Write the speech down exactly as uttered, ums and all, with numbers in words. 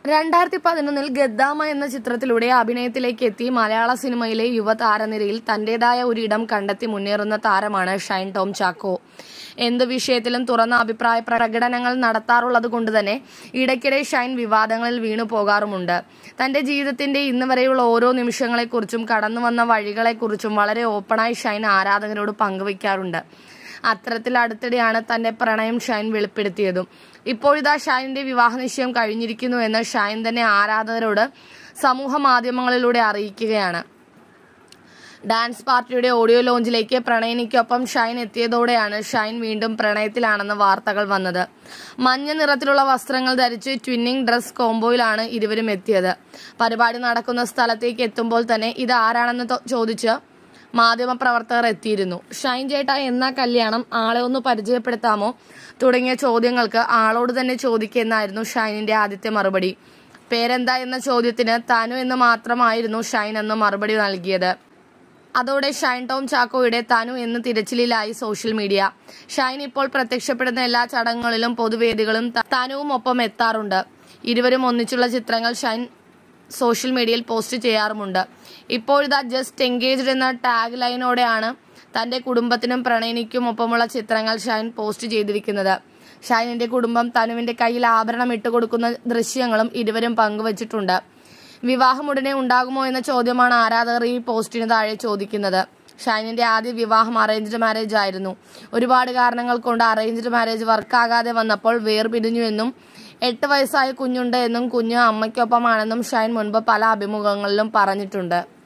രണ്ടായിരത്തി പതിനൊന്നിൽ ഗദ്ദാമ എന്ന ചിത്രത്തിലൂടെ അഭിനയത്തിലേക്ക് എത്തി മലയാള സിനിമയിലെ യുവതാരനിരയിൽ തന്റേതായ ഒരിടം കണ്ടെത്തി മുന്നേറുന്ന താരമാണ് ഷൈൻ ടോം ചാക്കോ. എന്ത് വിഷയത്തിലും തുറന്ന അഭിപ്രായ പ്രകടനങ്ങൾ നടത്താറുള്ളത് കൊണ്ട് തന്നെ ഇടയ്ക്കിടെ ഷൈൻ വിവാദങ്ങളിൽ വീണു പോകാറുമുണ്ട്. തന്റെ ജീവിതത്തിന്റെ ഇന്ന് വരെയുള്ള ഓരോ നിമിഷങ്ങളെക്കുറിച്ചും കടന്നു വന്ന വഴികളെക്കുറിച്ചും വളരെ ഓപ്പണായി ഷൈൻ ആരാധകരോട് പങ്കുവയ്ക്കാറുണ്ട്. അത്തരത്തിൽ അടുത്തിടെയാണ് തന്റെ പ്രണയം ഷൈൻ വെളിപ്പെടുത്തിയതും. ഇപ്പോഴിതാ ഷൈനിന്റെ വിവാഹ നിശ്ചയം കഴിഞ്ഞിരിക്കുന്നു എന്ന് ഷൈൻ തന്നെ ആരാധകരോട് സമൂഹ മാധ്യമങ്ങളിലൂടെ അറിയിക്കുകയാണ്. ഡാൻസ് പാർട്ടിയുടെ ഓഡിയോ ലോഞ്ചിലേക്ക് പ്രണയിനിക്കൊപ്പം ഷൈൻ എത്തിയതോടെയാണ് ഷൈൻ വീണ്ടും പ്രണയത്തിലാണെന്ന് വാർത്തകൾ വന്നത്. മഞ്ഞ നിറത്തിലുള്ള വസ്ത്രങ്ങൾ ധരിച്ച് ട്വിന്നിംഗ് ഡ്രസ് കോംബോയിലാണ് ഇരുവരും എത്തിയത്. പരിപാടി നടക്കുന്ന സ്ഥലത്തേക്ക് എത്തുമ്പോൾ തന്നെ ഇത് ആരാണെന്ന് ചോദിച്ച് മാധ്യമപ്രവർത്തകർ എത്തിയിരുന്നു. ഷൈൻ ചേട്ടാ, എന്നാ കല്യാണം, ആളെ ഒന്ന് പരിചയപ്പെടുത്താമോ തുടങ്ങിയ ചോദ്യങ്ങൾക്ക് ആളോട് തന്നെ ചോദിക്കുന്നായിരുന്നു ഷൈനിന്റെ ആദ്യത്തെ മറുപടി. പേരെന്താ എന്ന ചോദ്യത്തിന് തനു എന്ന് മാത്രമായിരുന്നു ഷൈൻ അന്ന് മറുപടി നൽകിയത്. അതോടെ ഷൈൻ ടോം ചാക്കോയുടെ തനു എന്ന് തിരച്ചിലിലായി സോഷ്യൽ മീഡിയ. ഷൈൻ ഇപ്പോൾ പ്രത്യക്ഷപ്പെടുന്ന എല്ലാ ചടങ്ങുകളിലും പൊതുവേദികളും തനുവും ഒപ്പം എത്താറുണ്ട്. ഇരുവരും ഒന്നിച്ചുള്ള ചിത്രങ്ങൾ ഷൈൻ സോഷ്യൽ മീഡിയയിൽ പോസ്റ്റ് ചെയ്യാറുമുണ്ട്. ഇപ്പോഴിതാ ജസ്റ്റ് എൻഗേജ്ഡ് എന്ന ടാഗ് ലൈനോടെയാണ് തന്റെ കുടുംബത്തിനും പ്രണയിനിക്കും ഒപ്പമുള്ള ചിത്രങ്ങൾ ഷൈൻ പോസ്റ്റ് ചെയ്തിരിക്കുന്നത്. ഷൈനിന്റെ കുടുംബം തനുവിന്റെ കയ്യിൽ ആഭരണം ഇട്ടുകൊടുക്കുന്ന ദൃശ്യങ്ങളും ഇരുവരും പങ്കുവച്ചിട്ടുണ്ട്. വിവാഹം ഉടനെ ഉണ്ടാകുമോ എന്ന ചോദ്യമാണ് ആരാധകർ ഈ പോസ്റ്റിന് താഴെ ചോദിക്കുന്നത്. ഷൈനിന്റെ ആദ്യ വിവാഹം അറേഞ്ച്ഡ് മാരേജ് ആയിരുന്നു. ഒരുപാട് കാരണങ്ങൾ കൊണ്ട് അറേഞ്ച്ഡ് മാരേജ് വർക്കാകാതെ വന്നപ്പോൾ വേർപിരിഞ്ഞു എന്നും എട്ട് വയസ്സായ കുഞ്ഞുണ്ട് എന്നും കുഞ്ഞ് അമ്മയ്ക്കൊപ്പമാണെന്നും ഷൈൻ മുൻപ് പല അഭിമുഖങ്ങളിലും പറഞ്ഞിട്ടുണ്ട്.